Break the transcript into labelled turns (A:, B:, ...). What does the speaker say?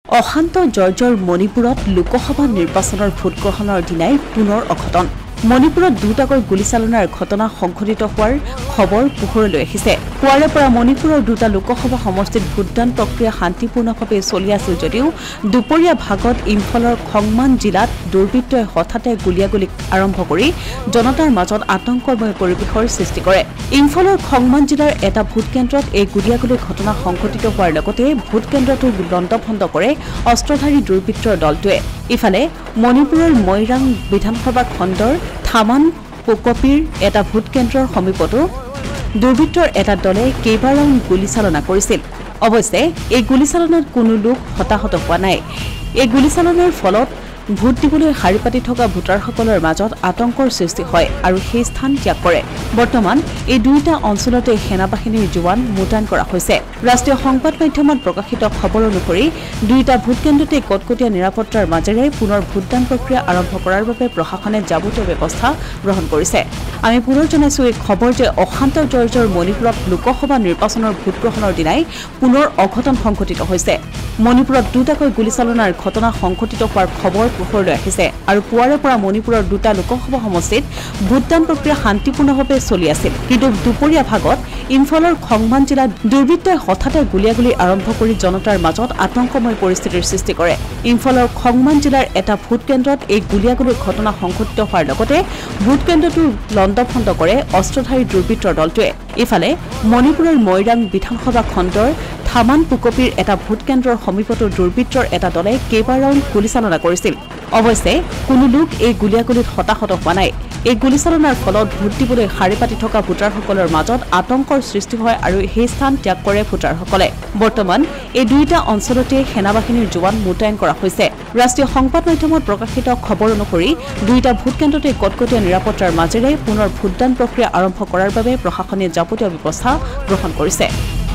A: অশান্ত জৰ্জৰ মণিপুৰত লোকসভা নিৰ্বাচনৰ ভোটগ্ৰহণৰ দিনাই পুনৰ অঘটন মণিপুৰত দুটাকৈ গুলীচালনাৰ ঘটনা সংঘটিত হোৱাৰ খবৰ পোহৰলৈ আহিছে পুৱাৰে পৰা মণিপুৰৰ দুটা লোকসভা সমষ্টিত ভোটদান প্ৰক্ৰিয়া শান্তিপূৰ্ণভাৱে চলি আছিল যদিও দুপৰীয়া ভাগত ইম্ফলৰ খংমান জিলাত দুৰ্বৃত্তই হঠাতে গুলিয়াগুলি আৰম্ভ কৰি জনতাৰ মাজত আতংকময় পৰিৱেশৰ সৃষ্টি কৰে ইম্ফলৰ খংমান জিলাৰ এটা ভোট কেন্দ্ৰত এই গুলিয়াগুলিৰ ঘটনা সংঘটিত হোৱাৰ লগতে ভোট কেন্দ্ৰটো লণ্ডভণ্ড কৰে অস্ত্ৰধাৰী দুৰ্বৃত্তৰ দলটোৱে ইফালে মণিপুৰৰ মইৰাং বিধানসভা খণ্ডৰ থামান পোকপিৰ এটা ভোট কেন্দ্ৰৰ সমীপতো দুৰ্বৃত্তৰ এটা দলে কেইবা ৰাউণ্ড গুলীচালনা কৰিছিল অৱশ্যে এই গুলীচালনাত কোনো লোক হতাহত হোৱা নাই এই গুলীচালনাৰ ফলত ভোট দিবলৈ শাৰী পাতি থকা ভোটাৰসকলৰ মাজত আতংকৰ সৃষ্টি হয় আৰু সেই স্থান ত্যাগ কৰে বৰ্তমান এই দুইটা অঞ্চলতে সেনাবাহিনীৰ জোৱান মোতায়েন কৰা হৈছে ৰাষ্ট্ৰীয় সংবাদ মাধ্যমত প্ৰকাশিত খবৰ অনুসৰি দুইটা ভোট কেন্দ্ৰতে কটকটীয়া নিৰাপত্তাৰ মাজেৰে পুনৰ ভোটদান প্ৰক্ৰিয়া আৰম্ভ কৰাৰ বাবে প্ৰশাসনে যাৱতীয় ব্যৱস্থা গ্ৰহণ কৰিছে আমি পুনৰ জনাইছো এই খবৰ যে অশান্ত জৰ্জৰ মণিপুৰত লোকসভা নিৰ্বাচনৰ ভোটগ্ৰহণৰ দিনাই পুনৰ অঘটন সংঘটিত হৈছে মণিপুৰত দুটাকৈ গুলীচালনাৰ ঘটনা সংঘটিত হোৱাৰ খবৰ পোহৰলৈ আহিছে আৰু পুৱাৰে পৰা মণিপুৰৰ দুটা লোকসভা সমষ্টিত ভোটদান প্ৰক্ৰিয়া শান্তিপূৰ্ণভাৱে চলি আছিল কিন্তু দুপৰীয়া ভাগত ইম্ফলৰ খংমান জিলাত দুৰ্বৃত্তই হঠাতে গুলীয়াগুলি আৰম্ভ কৰি জনতাৰ মাজত আতংকময় পৰিস্থিতিৰ সৃষ্টি কৰে ইম্ফলৰ খংমান জিলাৰ এটা ভোট কেন্দ্ৰত এই গুলীয়াগুলিৰ ঘটনা সংঘটিত হোৱাৰ লগতে ভোট কেন্দ্ৰটো লণ্ডভণ্ড কৰে অস্ত্ৰধাৰী দুৰ্বৃত্তৰ দলটোৱে ইফালে মণিপুৰৰ মইৰাং বিধানসভা খণ্ডৰ থামান পোকপিৰ এটা ভোট কেন্দ্ৰৰ সমীপতো দুৰ্বৃত্তৰ এটা দলে কেইবা ৰাউণ্ড গুলীচালনা কৰিছিল অৱশ্যে কোনো লোক এই গুলীয়াগুলিত হতাহত হোৱা নাই এই গুলীচালনাৰ ফলত ভোট দিবলৈ শাৰী পাতি থকা ভোটাৰসকলৰ মাজত আতংকৰ সৃষ্টি হয় আৰু সেই স্থান ত্যাগ কৰে ভোটাৰসকলে বৰ্তমান এই দুইটা অঞ্চলতে সেনাবাহিনীৰ জোৱান মোতায়েন কৰা হৈছে ৰাষ্ট্ৰীয় সংবাদ মাধ্যমত প্ৰকাশিত খবৰ অনুসৰি দুইটা ভোট কেন্দ্ৰতে কটকটীয়া নিৰাপত্তাৰ মাজেৰে পুনৰ ভোটদান প্ৰক্ৰিয়া আৰম্ভ কৰাৰ বাবে প্ৰশাসনে যাৱতীয় ব্যৱস্থা গ্ৰহণ কৰিছে